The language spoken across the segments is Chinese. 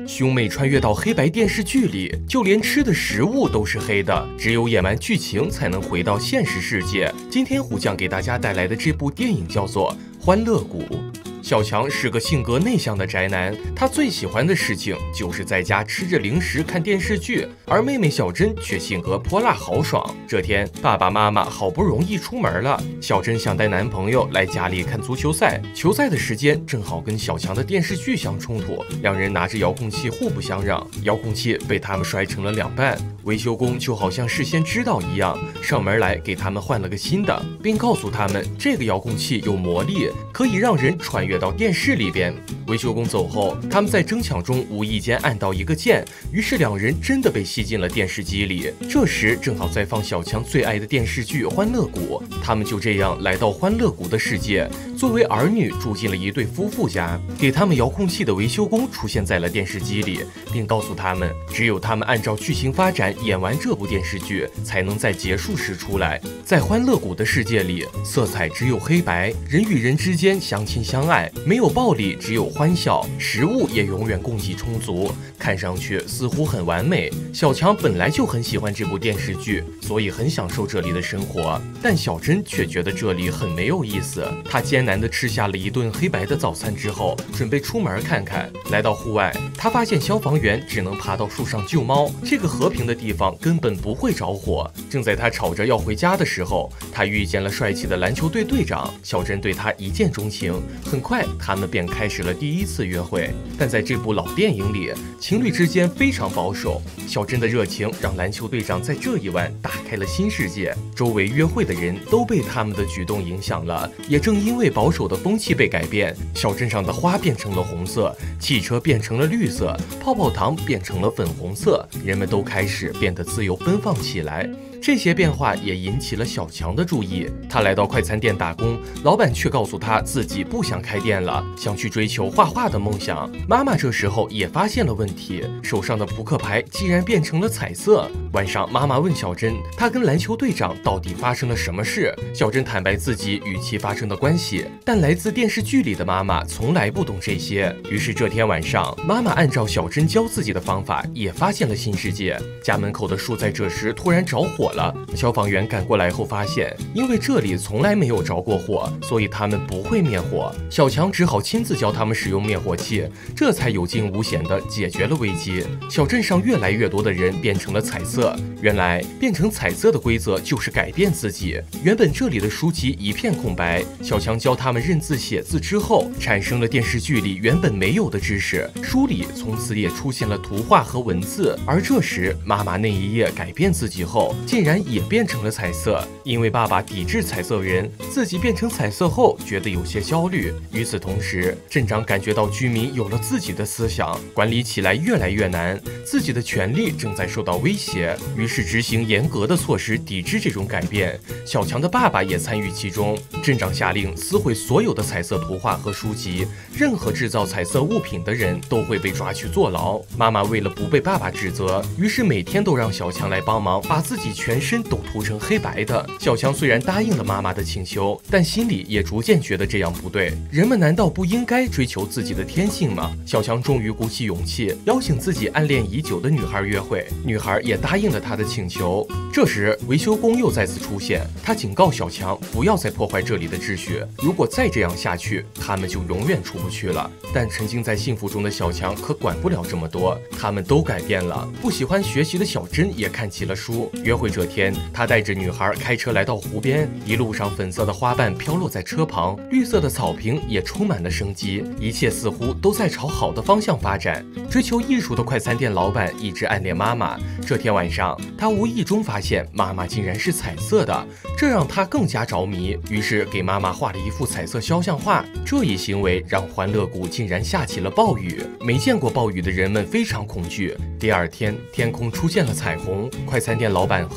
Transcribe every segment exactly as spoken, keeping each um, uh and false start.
兄妹穿越到黑白电视剧里，就连吃的食物都是黑的，只有演完剧情才能回到现实世界。今天虎酱给大家带来的这部电影叫做《欢乐谷》。小强是个性格内向的宅男，他最喜欢的事情就是在家吃着零食看电视剧，而妹妹小珍却性格泼辣豪爽。这天，爸爸妈妈好不容易出门了，小珍想带男朋友来家里看足球赛，球赛的时间正好跟小强的电视剧相冲突，两人拿着遥控器互不相让，遥控器被他们摔成了两半。维修工就好像事先知道一样，上门来给他们换了个新的，并告诉他们这个遥控器有魔力，可以让人穿越到电视里边。维修工走后，他们在争抢中无意间按到一个键，于是两人真的被吸进了电视机里。这时正好在放小强最爱的电视剧《欢乐谷》，他们就这样来到欢乐谷的世界。作为儿女住进了一对夫妇家，给他们遥控器的维修工出现在了电视机里，并告诉他们，只有他们按照剧情发展演完这部电视剧，才能在结束时出来。在欢乐谷的世界里，色彩只有黑白，人与人之间相亲相爱，没有暴力，只有欢笑，食物也永远供给充足，看上去似乎很完美。小强本来就很喜欢这部电视剧，所以很享受这里的生活，但小珍却觉得这里很没有意思。她艰难地吃下了一顿黑白的早餐之后，准备出门看看。来到户外，她发现消防员只能爬到树上救猫，这个和平的地方根本不会着火。正在她吵着要回家的时候，她遇见了帅气的篮球队队长，小珍对他一见钟情，很快他们便开始了第一次约会。但在这部老电影里，情侣之间非常保守，小珍的热情让篮球队长在这一晚打开了新世界，周围约会的人都被他们的举动影响了。也正因为保守的风气被改变，小镇上的花变成了红色，汽车变成了绿色，泡泡糖变成了粉红色，人们都开始变得自由奔放起来。这些变化也引起了小强的注意，他来到快餐店打工，老板却告诉他自己不想开店了，想去追求画画的梦想。妈妈这时候也发现了问题，手上的扑克牌竟然变成了彩色。晚上，妈妈问小珍，她跟篮球队长到底发生了什么事？小珍坦白自己与其发生的关系，但来自电视剧里的妈妈从来不懂这些。于是这天晚上，妈妈按照小珍教自己的方法，也发现了新世界。家门口的树在这时突然着火了，消防员赶过来后发现，因为这里从来没有着过火，所以他们不会灭火。小强只好亲自教他们使用灭火器，这才有惊无险地解决了危机。小镇上越来越多的人变成了彩色，原来变成彩色的规则就是改变自己。原本这里的书籍一片空白，小强教他们认字写字之后，产生了电视剧里原本没有的知识，书里从此也出现了图画和文字。而这时妈妈那一页改变自己后，竟然也变成了彩色。因为爸爸抵制彩色人，自己变成彩色后觉得有些焦虑。与此同时，镇长感觉到居民有了自己的思想，管理起来越来越难，自己的权利正在受到威胁，于是执行严格的措施抵制这种改变。小强的爸爸也参与其中，镇长下令撕毁所有的彩色图画和书籍，任何制造彩色物品的人都会被抓去坐牢。妈妈为了不被爸爸指责，于是每天都让小强来帮忙，把自己全身都涂成黑白的。小强虽然答应了妈妈的请求，但心里也逐渐觉得这样不对。人们难道不应该追求自己的天性吗？小强终于鼓起勇气，邀请自己暗恋已久的女孩约会，女孩也答应了他的请求。这时，维修工又再次出现，他警告小强不要再破坏这里的秩序，如果再这样下去，他们就永远出不去了。但沉浸在幸福中的小强可管不了这么多，他们都改变了。不喜欢学习的小珍也看起了书。约会这天，他带着女孩开车来到湖边，一路上粉色的花瓣飘落在车旁，绿色的草坪也充满了生机，一切似乎都在朝好的方向发展。追求艺术的快餐店老板一直暗恋妈妈，这天晚上，他无意中发现妈妈竟然是彩色的，这让他更加着迷，于是给妈妈画了一幅彩色肖像画。这一行为让欢乐谷竟然下起了暴雨，没见过暴雨的人们非常恐惧。第二天，天空出现了彩虹，快餐店老板和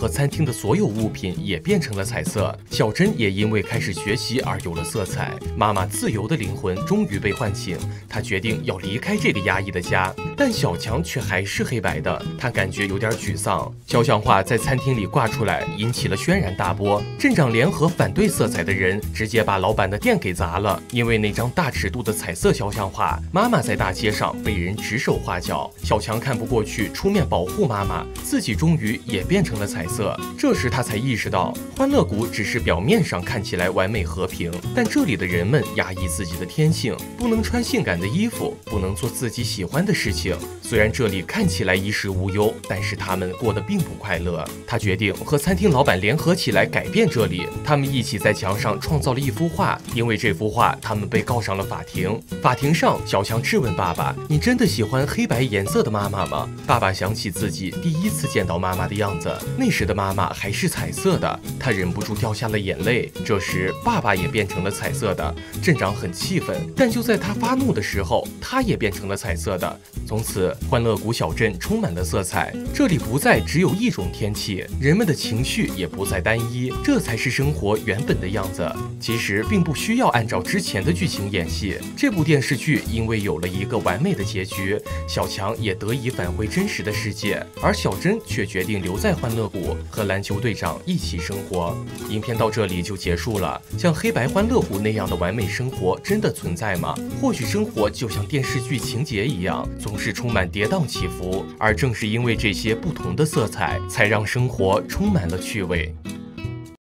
和餐厅的所有物品也变成了彩色。小珍也因为开始学习而有了色彩。妈妈自由的灵魂终于被唤醒，她决定要离开这个压抑的家。但小强却还是黑白的，他感觉有点沮丧。肖像画在餐厅里挂出来，引起了轩然大波。镇长联合反对色彩的人，直接把老板的店给砸了。因为那张大尺度的彩色肖像画，妈妈在大街上被人指手画脚。小强看不过去，出面保护妈妈，自己终于也变成了彩色。这时他才意识到，欢乐谷只是表面上看起来完美和平，但这里的人们压抑自己的天性，不能穿性感的衣服，不能做自己喜欢的事情。虽然这里看起来衣食无忧，但是他们过得并不快乐。他决定和餐厅老板联合起来改变这里。他们一起在墙上创造了一幅画，因为这幅画，他们被告上了法庭。法庭上，小强质问爸爸：“你真的喜欢黑白颜色的妈妈吗？”爸爸想起自己第一次见到妈妈的样子，那时的妈妈还是彩色的，他忍不住掉下了眼泪。这时，爸爸也变成了彩色的。镇长很气愤，但就在他发怒的时候，他也变成了彩色的。从此，欢乐谷小镇充满了色彩，这里不再只有一种天气，人们的情绪也不再单一，这才是生活原本的样子。其实并不需要按照之前的剧情演戏，这部电视剧因为有了一个完美的结局，小强也得以返回真实的世界，而小珍却决定留在欢乐谷和篮球队长一起生活。影片到这里就结束了。像黑白欢乐谷那样的完美生活真的存在吗？或许生活就像电视剧情节一样，总是充满跌宕起伏，而正是因为这些不同的色彩，才让生活充满了趣味。